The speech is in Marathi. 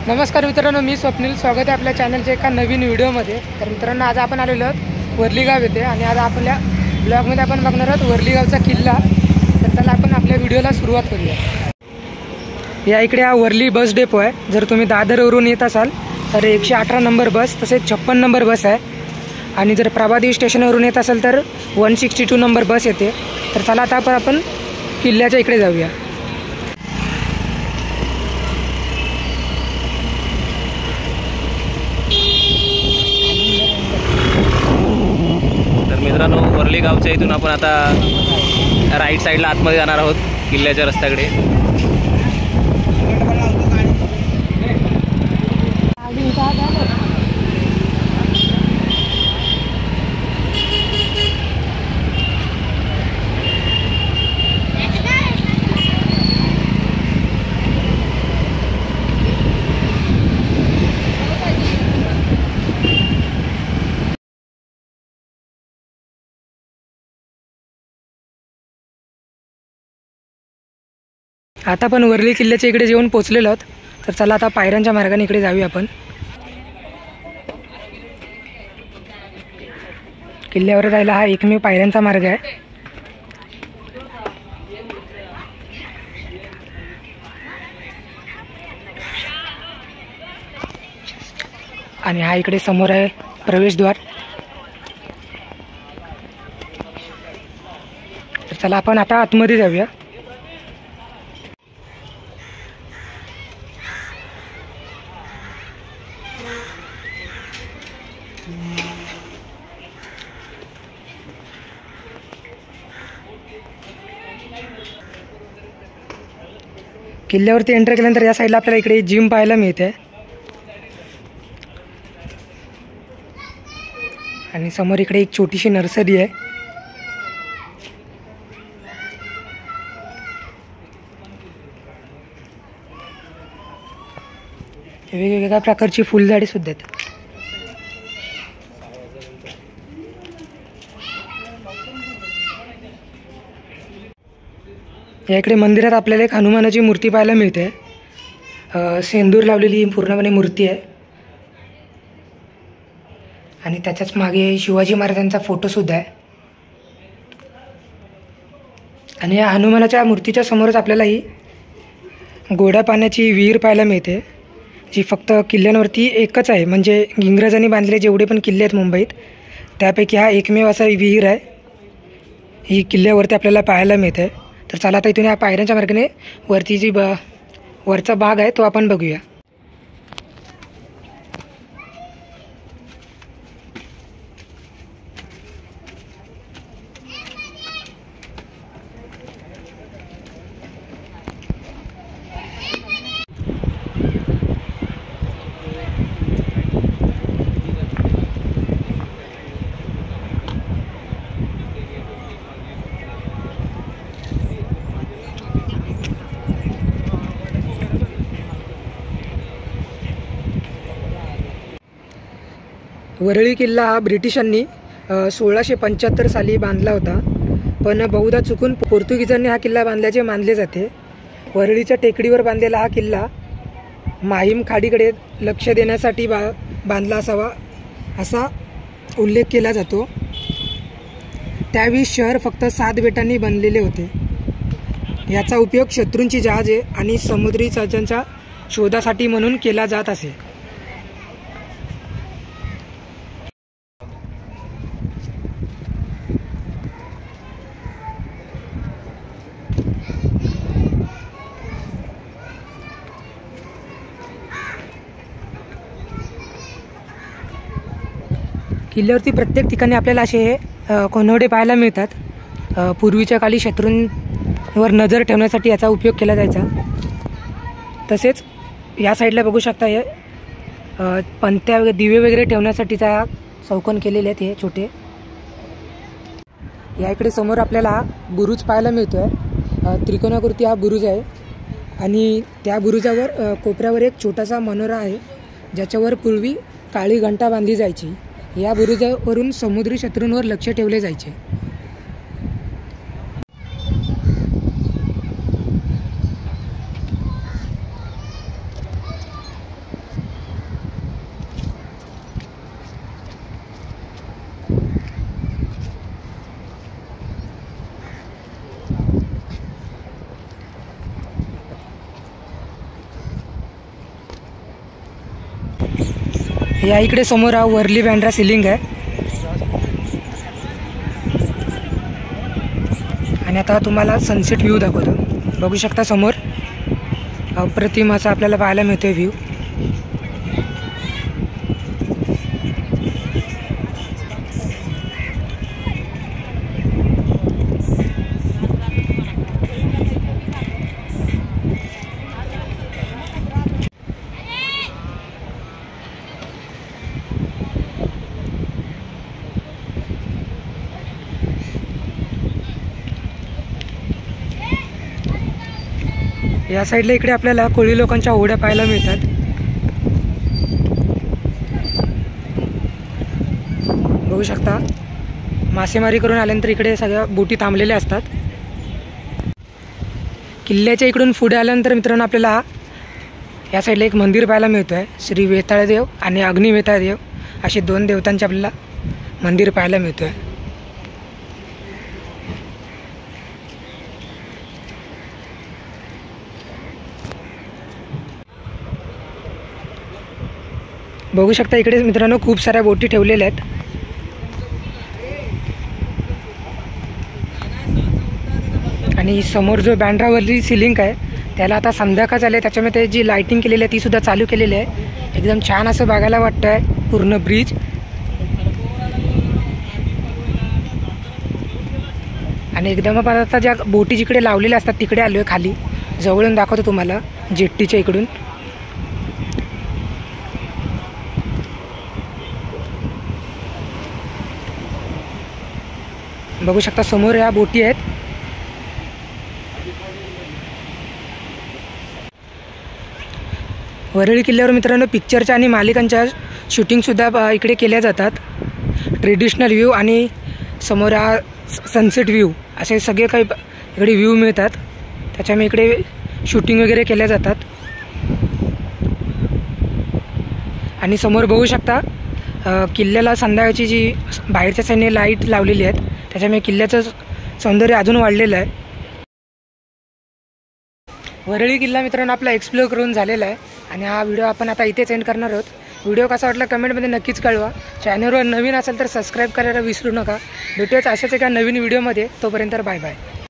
नमस्कार मित्रांनो, मी स्वप्नील. स्वागत आहे आपल्या चॅनलच्या एका नवीन व्हिडिओमध्ये. तर मित्रांनो, आज आपण आलेलो आहोत वरली गाव येथे आणि आज आपल्या ब्लॉगमध्ये आपण बघणार आहोत वरली गावचा किल्ला. तर चला आपण आपल्या व्हिडिओला सुरुवात करूया. या इकडे हा वरली बस डेपो आहे. जर तुम्ही दादरवरून येत असाल तर 118 नंबर बस तसेच 56 नंबर बस आहे आणि जर प्रभादेवी स्टेशनवरून येत असाल तर 162 नंबर बस येते. तर चला आता आपण किल्ल्याच्या इकडे जाऊया. मित्रांनो, वरली गावच्या इथून आपण आता राईट साईडला आतमध्ये जाणार आहोत किल्ल्याच्या रस्त्याकडे. आता आपण वरली किल्ल्याच्या इकडे जेवून पोहोचलेलो आहोत. तर चला आता पायऱ्यांच्या मार्गाने इकडे जाऊया आपण. किल्ल्यावर जायला हा एकमेव पायऱ्यांचा मार्ग आहे. आणि हा इकडे समोर आहे प्रवेशद्वार. तर चला आपण आता आतमध्ये जाऊया. किल्ल्यावरती एंटर केल्यानंतर या साईडला आपल्याला इकडे जिम पाहायला मिळते आणि समोर इकडे एक छोटीशी नर्सरी आहे. वेगवेगळ्या प्रकारची फुलझाडे सुद्धा आहेत. या इकडे मंदिरात आपल्याला एक हनुमानाची मूर्ती पाहायला मिळते. सेंदूर लावलेली पूर्णपणे मूर्ती आहे आणि त्याच्याच मागे शिवाजी महाराजांचा फोटो सुद्धा आहे. आणि या हनुमानाच्या मूर्तीच्या समोरच आपल्याला ही गोड्या पाण्याची विहीर पाहायला मिळते, जी फक्त किल्ल्यांवरती एकच आहे. म्हणजे इंग्रजांनी बांधलेले जेवढे पण किल्ले आहेत मुंबईत त्यापैकी हा एकमेव असा विहीर आहे. ही किल्ल्यावरती आपल्याला पाहायला मिळते. तर चला आता इथून या पायऱ्यांच्या मार्गाने वरती जी वरचा भाग आहे तो आपण बघूया. वरळी किल्ला हा ब्रिटिशांनी 1675 साली बांधला होता, पण बहुधा चुकून पोर्तुगीजांनी हा किल्ला बांधल्याचे मानले जाते. वरळीच्या टेकडीवर बांधलेला हा किल्ला माहीम खाडीकडे लक्ष देण्यासाठी बांधला असावा असा उल्लेख केला जातो. त्यावेळी शहर फक्त 7 बेटांनी बनलेले होते. याचा उपयोग शत्रूंची जहाजे आणि समुद्री जहाजांच्या शोधासाठी म्हणून केला जात असे. किल्ल्यावरती प्रत्येक ठिकाणी आपल्याला असे कोनवडे पाहायला मिळतात. पूर्वीच्या काळी शत्रूंवर नजर ठेवण्यासाठी याचा उपयोग केला जायचा. तसेच या साईडला बघू शकता हे पंत्या वगैरे दिवे वगैरे ठेवण्यासाठीचा चौकोन केलेले आहेत हे छोटे. या इकडे समोर आपल्याला बुरुज पाहायला मिळतो आहे. त्रिकोणाकृती हा बुरुज आहे आणि त्या बुरुजावर कोपऱ्यावर एक छोटासा मनोरा आहे, ज्याच्यावर पूर्वी काळी घंटा बांधली जायची. या बुरुजावरून समुद्री शत्रूंवर लक्ष ठेवले जायचे. या इकडे समोर हा वर्ली बँड्रा सिलिंग आहे. आणि आता तुम्हाला सनसेट व्ह्यू दाखवतो. बघू शकता समोर अप्रतिम असा आपल्याला पाहायला मिळतोय व्ह्यू. या साईडला इकडे आपल्याला कोळी लोकांच्या होड्या पाहायला मिळतात. बघू शकता मासेमारी करून आल्यानंतर इकडे सगळ्या बोटी थांबलेल्या असतात. किल्ल्याच्या इकडून पुढे आल्यानंतर मित्रांनो आपल्याला या साईडला एक मंदिर पाहायला मिळतो आहे. श्री वेताळदेव आणि अग्नी वेताळदेव असे 2 देवतांचे आपल्याला मंदिर पाहायला मिळतो आहे. बघू शकता इकडे मित्रांनो खूप साऱ्या बोटी ठेवलेल्या आहेत. आणि समोर जो बँड्रावरली सिलिंग आहे त्याला आता संध्याकाळ झाली आहे, त्याच्यामुळे जी लाइटिंग केलेली आहे ती सुद्धा चालू केलेली आहे. एकदम छान असं बघायला वाटतं आहे पूर्ण ब्रिज. आणि एकदम आपण आता ज्या बोटी जिकडे लावलेल्या असतात तिकडे आलो आहे खाली. जवळून दाखवतो तुम्हाला जेट्टीच्या इकडून. बघू शकता समोर या बोटी आहेत. वरळी किल्ल्यावर मित्रांनो पिक्चरच्या आणि मालिकांच्या शूटिंगसुद्धा इकडे केल्या जातात. ट्रेडिशनल व्ह्यू आणि समोर हा सनसेट व्ह्यू असे सगळे काही इकडे व्ह्यू मिळतात. त्याच्यामुळे इकडे शूटिंग वगैरे केल्या जातात. आणि समोर बघू शकता किल्ल्याला संध्याकाळची जी बाहेरच्या साईडने लाईट लावलेली आहेत त्याच्यामुळे किल्ल्याचं सौंदर्य अजून वाढलेलं आहे. वरळी किल्ला मित्रांनो आपला एक्सप्लोर करून झालेला आहे. आणि हा व्हिडिओ आपण आता इथेच एंड करणार आहोत. व्हिडिओ कसा वाटला कमेंटमध्ये नक्कीच कळवा. चॅनलवर नवीन असेल तर सबस्क्राईब करायला विसरू नका. भेटूयाच अशाच एका नवीन व्हिडिओमध्ये. तोपर्यंत बाय बाय.